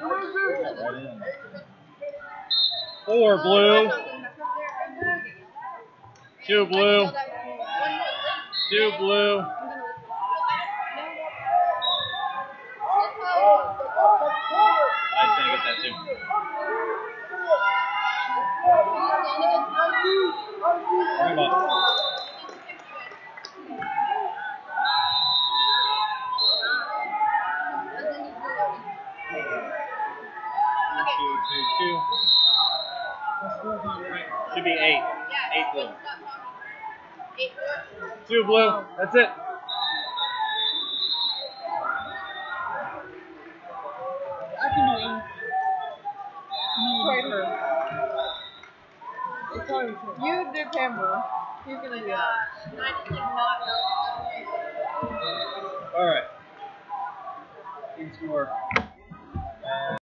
4 blue. 2 blue. 2 blue. I was gonna get that too. Come on. Two. Should be 8. 8 blue. 2 blue. That's it. I can do it. Play her. You do Pamela. He's gonna do it. All right. Team score.